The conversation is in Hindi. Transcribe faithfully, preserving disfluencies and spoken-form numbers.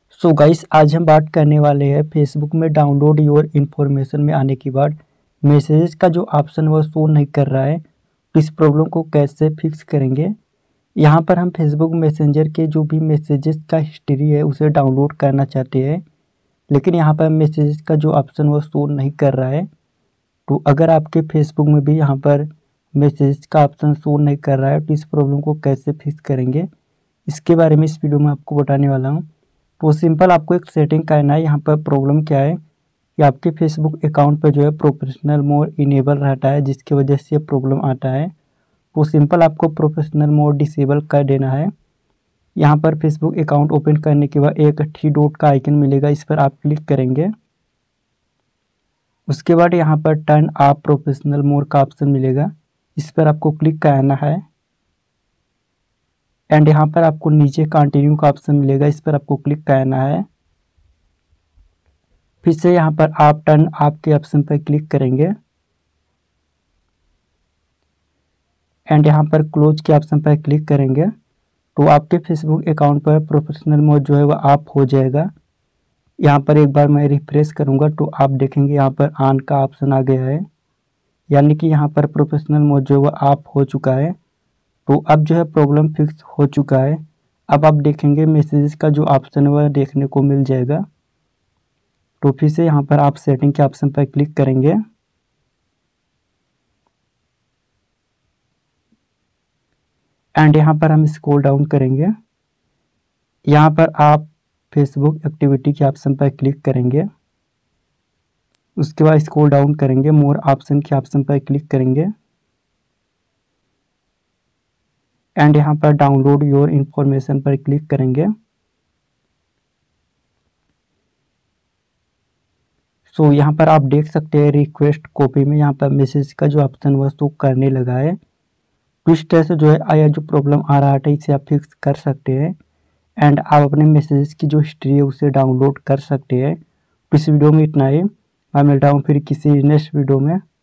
सो गाइस, आज हम बात करने वाले हैं फेसबुक में डाउनलोड योर इन्फॉर्मेशन में आने के बाद मैसेजेस का जो ऑप्शन वो शो नहीं कर रहा है। तो इस प्रॉब्लम को कैसे फिक्स करेंगे। यहाँ पर हम फेसबुक मैसेंजर के जो भी मैसेजेस का हिस्ट्री है उसे डाउनलोड करना चाहते हैं, लेकिन यहाँ पर मैसेजेस का जो ऑप्शन वो शो नहीं कर रहा है। तो अगर आपके फेसबुक में भी यहाँ पर मैसेजेस का ऑप्शन शो नहीं कर रहा है तो इस प्रॉब्लम को कैसे फिक्स करेंगे, इसके बारे में इस वीडियो में आपको बताने वाला हूँ। तो सिंपल आपको एक सेटिंग करना है। यहाँ पर प्रॉब्लम क्या है कि आपके फेसबुक अकाउंट पर जो है प्रोफेशनल मोड इनेबल रहता है, जिसकी वजह से ये प्रॉब्लम आता है। तो सिंपल आपको प्रोफेशनल मोड डिसेबल कर देना है। यहाँ पर फेसबुक अकाउंट ओपन करने के बाद एक थ्री डॉट का आइकन मिलेगा, इस पर आप क्लिक करेंगे। उसके बाद यहाँ पर टर्न ऑफ प्रोफेशनल मोड का ऑप्शन मिलेगा, इस पर आपको क्लिक करना है। एंड यहाँ पर आपको नीचे कंटिन्यू का ऑप्शन मिलेगा, इस पर आपको क्लिक करना है। फिर से यहाँ पर आप टर्न ऑफ के ऑप्शन पर क्लिक करेंगे एंड यहाँ पर क्लोज के ऑप्शन पर क्लिक करेंगे तो आपके फेसबुक अकाउंट पर प्रोफेशनल मोड जो है वह ऑफ हो जाएगा। यहाँ पर एक बार मैं रिफ्रेश करूँगा तो आप देखेंगे यहाँ पर ऑन का ऑप्शन आ गया है, यानी कि यहाँ पर प्रोफेशनल मोड जो है वह ऑफ हो चुका है। तो अब जो है प्रॉब्लम फिक्स हो चुका है। अब आप देखेंगे मैसेजेस का जो ऑप्शन है वह देखने को मिल जाएगा। तो फिर से यहाँ पर आप सेटिंग के ऑप्शन पर क्लिक करेंगे एंड यहाँ पर हम स्क्रॉल डाउन करेंगे। यहाँ पर आप फेसबुक एक्टिविटी के ऑप्शन पर क्लिक करेंगे। उसके बाद स्क्रॉल डाउन करेंगे, मोर ऑप्शन के ऑप्शन पर क्लिक करेंगे एंड यहाँ पर डाउनलोड योर इन्फॉर्मेशन पर क्लिक करेंगे। सो so, यहाँ पर आप देख सकते हैं रिक्वेस्ट कॉपी में यहाँ पर मैसेज का जो ऑप्शन वह शो करने लगा है। तो इस तरह से जो है आया जो प्रॉब्लम आ रहा था इसे आप फिक्स कर सकते हैं एंड आप अपने मैसेजेस की जो हिस्ट्री है उसे डाउनलोड कर सकते हैं। तो इस वीडियो में इतना ही। मैं मिलता हूँ फिर किसी नेक्स्ट वीडियो में।